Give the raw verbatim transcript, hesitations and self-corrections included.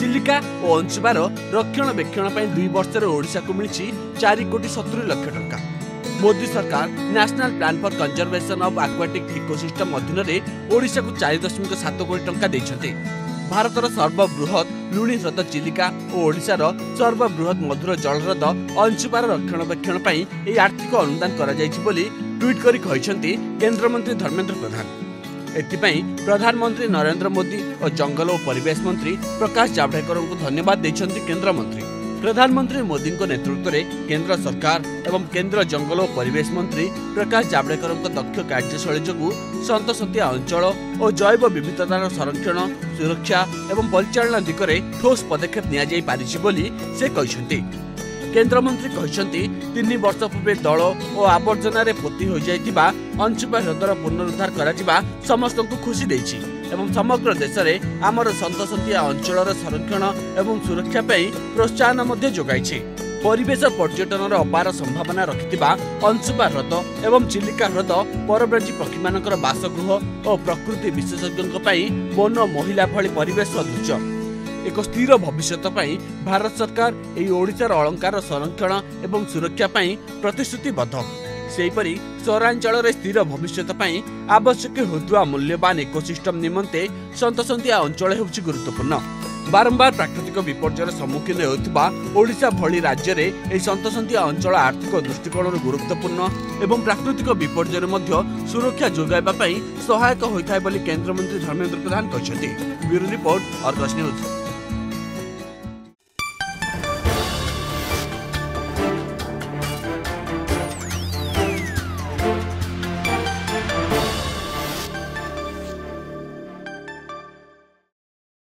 चिलिका और अंशुबार रक्षणाबेक्षण दुई वर्ष ओडिशा को मिली चार कोटी सत्तरी लक्ष टंका। मोदी सरकार national plan for conservation of aquatic ecosystem अधीन में ओडिशा को चार दशमिक सात कोटी टंका देइछन्ते। भारतर सर्वबृहत लुणी ह्रद चिलिका और ओडिशार सर्वबृहत मधुर जल ह्रद अंशुबार रक्षणाबेक्षण यह आर्थिक अनुदान करा जायछि बोली ट्वीट करी कहिसंती केंद्र मंत्री धर्मेंद्र प्रधान। एथिपाई प्रधानमंत्री नरेंद्र मोदी और जंगल और परिवेश मंत्री प्रकाश जावड़ेकर को धन्यवाद देइछन्ती केंद्र मंत्री। प्रधानमंत्री मोदी नेतृत्व में केंद्र सरकार एवं केंद्र जंगल और परिवेश मंत्री प्रकाश जावड़ेकर दक्ष कार्यशैली जोगु सन्तसंतिया अंचल और जैव विविधतार संरक्षण सुरक्षा एवं परिचालना दिगरे ठोस पदक्षेप निया जाई पारिछि बोली से कहिसंती। केंद्र मंत्री कहिसंती तीन वर्ष पूर्व दल और आवर्जन पोती हो जाइतिबा अंशुबा ह्रदर पुनरुद्धार करा जिबा समस्त को खुशी देछि एवं समग्र देश में आमर सन्तसंतिया अंचलर संरक्षण एवं सुरक्षा पई प्रोत्साहन मध्ये जोगाइछि। परिवेश पर्यटन अपार संभावना रखिथिबा अंशुबा ह्रद एवं चिलिका ह्रद परब्रजी पक्षी मानकर बासगृह और प्रकृति विशेषज्ञों पई वन महिला भली परिवेश सदृश एक स्थिर भविष्य पई भारत सरकार एई ओडिशार अलंकार संरक्षण एवं सुरक्षा पई प्रतिश्रुतिबद्ध। सेहीपरि सहरांचल स्थिर भविष्य पई आवश्यक होतुवा मूल्यवान इकोसिस्टम निमंते सन्तसंतिया अंचल हेउछि गुरुत्वपूर्ण। बारंबार प्राकृतिक विपर्ययर सम्मुखीन होउथिबा ओडिशा भली राज्य में एई सन्तसंतिया अंचल आर्थिक दृष्टिकोण गुरुत्वपूर्ण एवं प्राकृतिक विपर्ययर मध्य सुरक्षा जोगाइबा पई सहायक होइथाय बोली केंद्र मंत्री धर्मेंद्र प्रधान कहिसंती। Bureau report Argus news.